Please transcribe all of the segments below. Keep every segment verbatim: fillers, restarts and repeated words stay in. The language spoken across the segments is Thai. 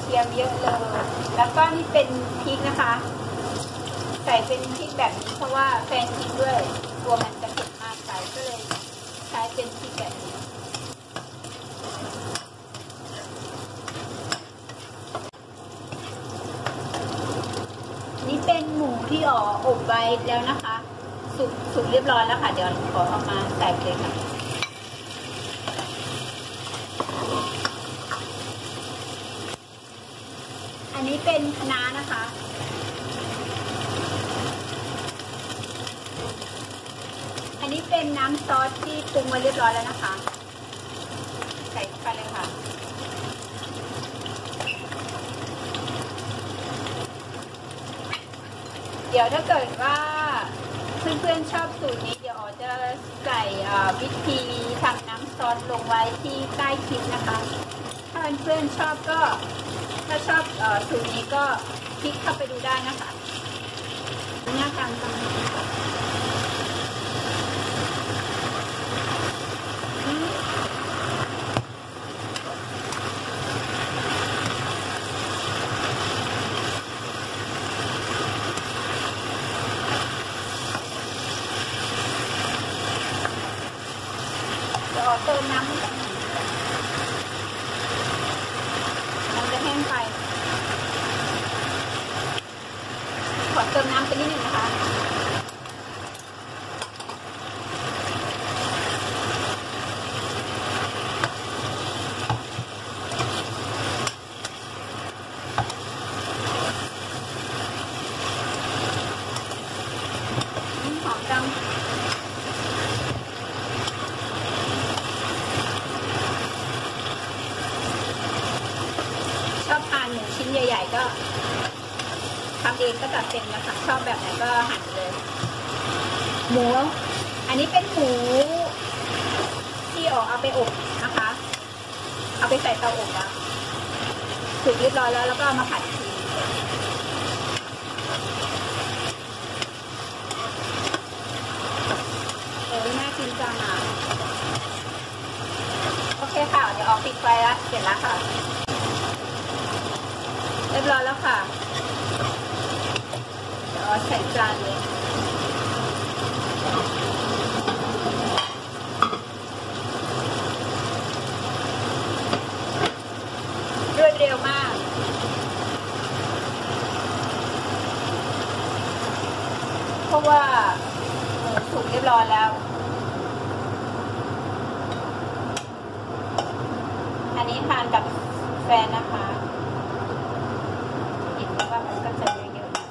ทียมเยอะเลยแล้วก็นี่เป็นพริกนะคะใส่เป็นพริกแบบนี้เพราะว่าแฟนกินด้วยกลัวมันจะเผ็ดมากไปก็เลยใช้เป็นพริกแบบนี้นี่เป็นหมูที่อ๋ออบไว้แล้วนะคะสุกสุกเรียบร้อยแล้วค่ะเดี๋ยวขอเอามาใส่เลยค่ะอันนี้เป็นคะน้านะคะอันนี้เป็นน้ำซอสที่ปรุงมาเรียบร้อยแล้วนะคะใส่เข้าไปเลยค่ะเดี๋ยวถ้าเกิดว่าเพื่อนๆชอบสูตรนี้เดี๋ยวอ๋อจะใส่วิธีทำน้ำซอสลงไว้ที่ใต้คลิปนะคะถ้าเพื่อนๆชอบก็ถ้าชอบสูตรนี้ก็คลิกเข้าไปดูได้นะคะหน้าตามตรงนี้เติมน้ำมันจะแห้งไปขอเติมน้ำไปนิดหนึ่งนะคะหอมจังชิ้นใหญ่ๆก็ทำเองก็จัดเต็มนะคะชอบแบบไหนก็หั่นเลยหมูอันนี้เป็นหมูที่ออกเอาไปอบนะคะเอาไปใส่เตาอบแล้วสุกเรียบร้อยแล้วแล้วก็เอามาผัดทีเออน่ากินจังอ่ะโอเคค่ะเดี๋ยวออกปิดไฟแล้วเสร็จแล้วค่ะเรียบร้อยแล้วค่ะเดี๋ยวใส่จานเลยรวดเร็วมากเพราะว่าสุกเรียบร้อยแล้วอันนี้ทานกับแฟนนะคะว่ามันก็จะเยอะๆ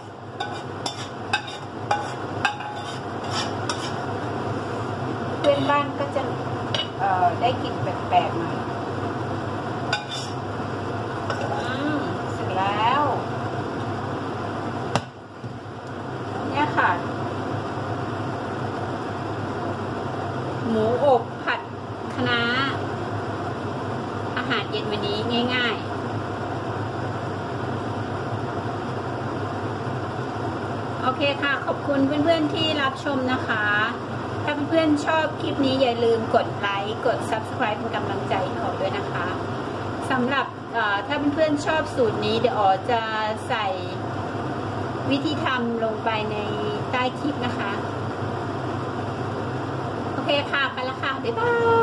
เพื่อนบ้านก็จะเอ่อได้กลิ่นแปลกๆมาอืมเสร็จแล้วเนี่ยค่ะหมูอบผัดคะน้าอาหารเย็นวันนี้ง่ายๆโอเคค่ะขอบคุณเพื่อนๆที่รับชมนะคะถ้าเพื่อนๆชอบคลิปนี้อย่าลืมกดไลค์กด ซับสไครบ์ เป็นกำลังใจให้อ๋อด้วยนะคะสำหรับถ้าเพื่อนๆชอบสูตรนี้เดี๋ยวอ๋อจะใส่วิธีทำลงไปในใต้คลิปนะคะโอเคค่ะไปแล้วค่ะบ๊ายบาย